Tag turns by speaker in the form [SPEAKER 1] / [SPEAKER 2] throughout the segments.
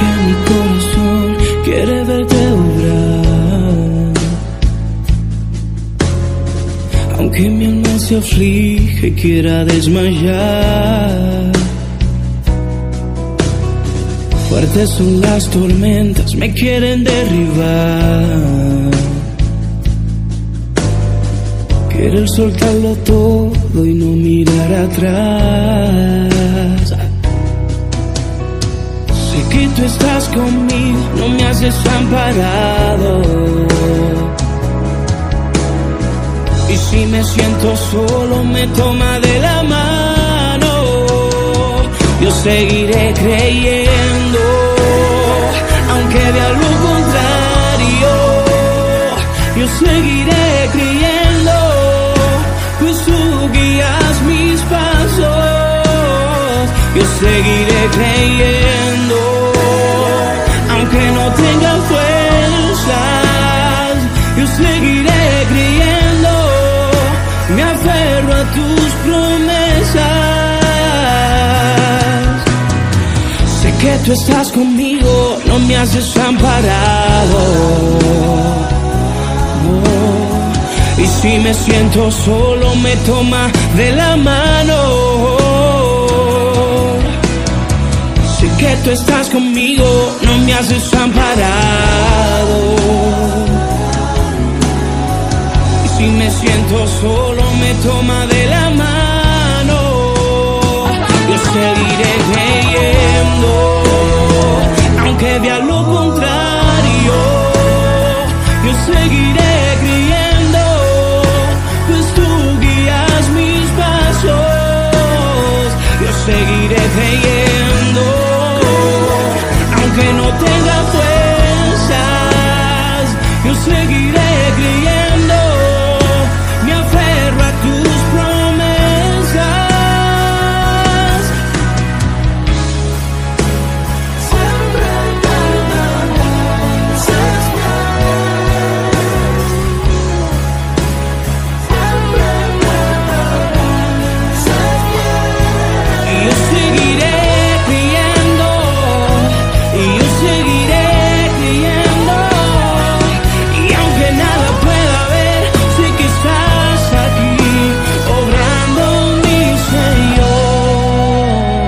[SPEAKER 1] mi corazón quiere verte obrar. Aunque mi alma se aflige y quiera desmayar. Fuertes son las tormentas, me quieren derribar. Querer soltarlo todo y no mirar atrás. Sé que tú estás conmigo, no me has desamparado. Y si me siento solo, me toma de la mano. Yo seguiré creyendo, aunque vea lo contrario. Yo seguiré creyendo, pues tú guías mis pasos. Yo seguiré creyendo, aunque no tenga fuerzas. Yo seguiré creyendo, me aferro a tus promesas. Sé que tú estás conmigo, no me has desamparado. Y si me siento solo, me toma de la mano. Sé que tú estás conmigo, no me has desamparado. Y si me siento solo, me toma de la mano. Yo seguiré creyendo, aunque vea lo contrario. Yo seguiré creyendo, pues tú guías mis pasos. Yo seguiré creyendo, aunque no tenga fuerzas. Yo seguiré creyendo, me aferro a tus promesas.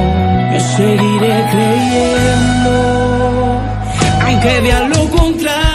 [SPEAKER 1] Seguiré creyendo, aunque vea lo contrario.